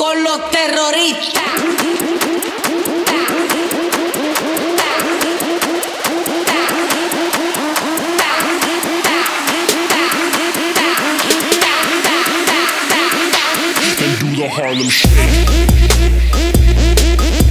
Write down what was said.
con los terroristas. And do the Harlem Shake.